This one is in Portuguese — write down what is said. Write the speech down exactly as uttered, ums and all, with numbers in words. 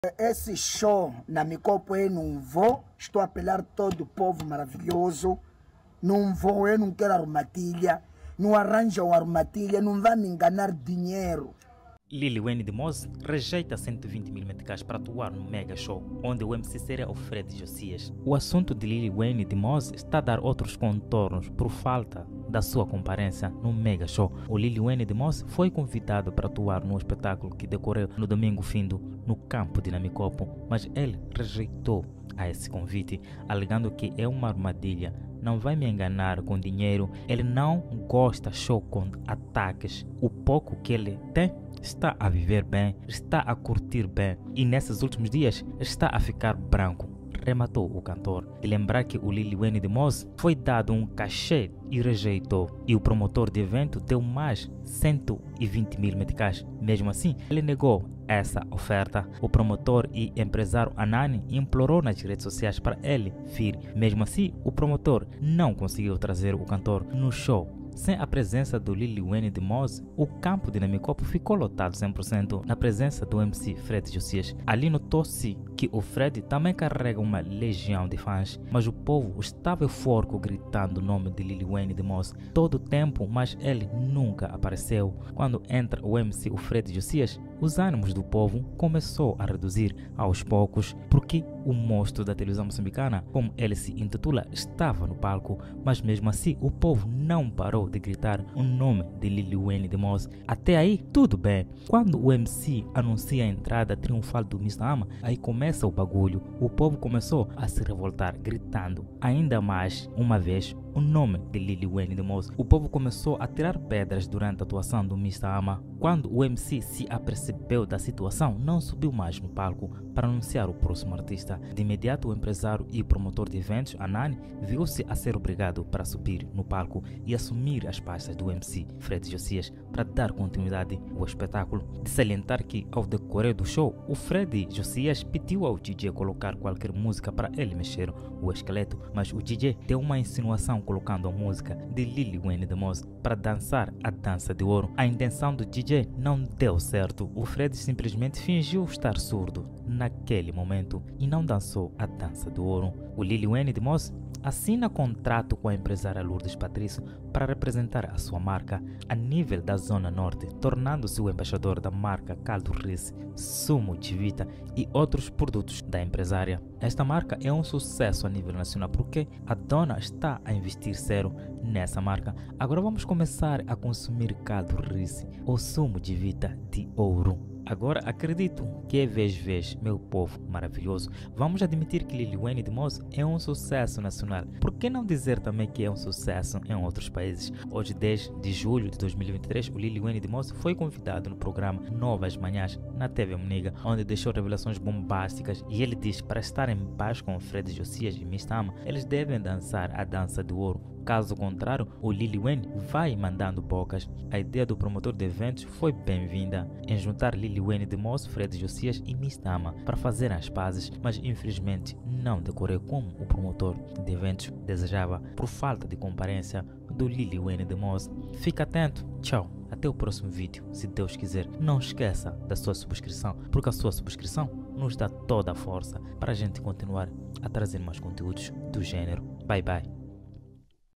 Esse show na Micopo eu não vou, estou a apelar todo o povo maravilhoso, não vou, eu não quero armadilha, não arranjam armadilha, não vai me enganar dinheiro. Lil Wayne de Moz rejeita cento e vinte mil meticais para atuar no mega show, onde o M C seria o Fred Josias. O assunto de Lil Wayne de Moz está a dar outros contornos por falta da sua comparência no mega show. O Lil Wayne de Moz foi convidado para atuar no espetáculo que decorreu no domingo findo no campo de Namicopo, mas ele rejeitou a esse convite, alegando que é uma armadilha. Não vai me enganar com dinheiro, ele não gosta show com ataques. O pouco que ele tem, está a viver bem, está a curtir bem e nesses últimos dias está a ficar branco, rematou o cantor. E lembrar que o Lil Wayne de Moz foi dado um cachê e rejeitou, e o promotor de evento deu mais cento e vinte mil meticais. Mesmo assim, ele negou essa oferta. O promotor e empresário Anani implorou nas redes sociais para ele vir. Mesmo assim, o promotor não conseguiu trazer o cantor no show. Sem a presença do Lil Wayne de Moz, o campo de Namicopo ficou lotado cem por cento na presença do M C Fred Josias. Ali notou-se que o Fred também carrega uma legião de fãs, mas o povo estava eufórico gritando o nome de Lil Wayne de Moz todo o tempo, mas ele nunca apareceu. Quando entra o M C o Fred Josias, os ânimos do povo começou a reduzir aos poucos, porque o monstro da televisão moçambicana, como ele se intitula, estava no palco, mas mesmo assim o povo não parou de gritar o nome de Lil Wayne de Moz. Até aí tudo bem. Quando o M C anuncia a entrada triunfal do mister Ama, aí começa o bagulho. O povo começou a se revoltar, gritando ainda mais uma vez o nome de Lil Wayne de Moz. O povo começou a tirar pedras durante a atuação do mister Ama. Quando o M C se apercebeu da situação, não subiu mais no palco para anunciar o próximo artista. De imediato, o empresário e promotor de eventos, Anani, viu-se a ser obrigado para subir no palco e assumir as pastas do M C Fred Josias para dar continuidade ao espetáculo. De salientar que, ao decorrer do show, o Fred Josias pediu ao D J colocar qualquer música para ele mexer o esqueleto, mas o D J deu uma insinuação colocando a música de Lil Wayne de Moz para dançar a dança de ouro. A intenção do D J não deu certo. O Fred simplesmente fingiu estar surdo naquele momento e não dançou a dança do ouro. O Lil Wayne de Moz assina contrato com a empresária Lourdes Patrício para representar a sua marca a nível da Zona Norte, tornando-se o embaixador da marca Caldo Rice, Sumo de Vita e outros produtos da empresária. Esta marca é um sucesso a nível nacional porque a dona está a investir zero nessa marca. Agora vamos começar a consumir Caldo Rice, ou Sumo de Vita de ouro. Agora acredito que é vez vez, meu povo maravilhoso. Vamos admitir que Lil Wayne de Moz é um sucesso nacional. Por que não dizer também que é um sucesso em outros países? Hoje, dez de julho de dois mil e vinte e três, o Lil Wayne de Moz foi convidado no programa Novas Manhãs na T V Muniga, onde deixou revelações bombásticas e ele diz que para estar em paz com Fred Josias e mister Ama, eles devem dançar a dança do ouro. Caso contrário, o Lil Wayne vai mandando bocas. A ideia do promotor de eventos foi bem-vinda em juntar Lil Wayne de Moz, Fred Josias e mister Ama para fazer as pazes, mas infelizmente não decorreu como o promotor de eventos desejava por falta de comparência do Lil Wayne de Moz. Fica atento, tchau, até o próximo vídeo, se Deus quiser. Não esqueça da sua subscrição, porque a sua subscrição nos dá toda a força para a gente continuar a trazer mais conteúdos do gênero. Bye bye.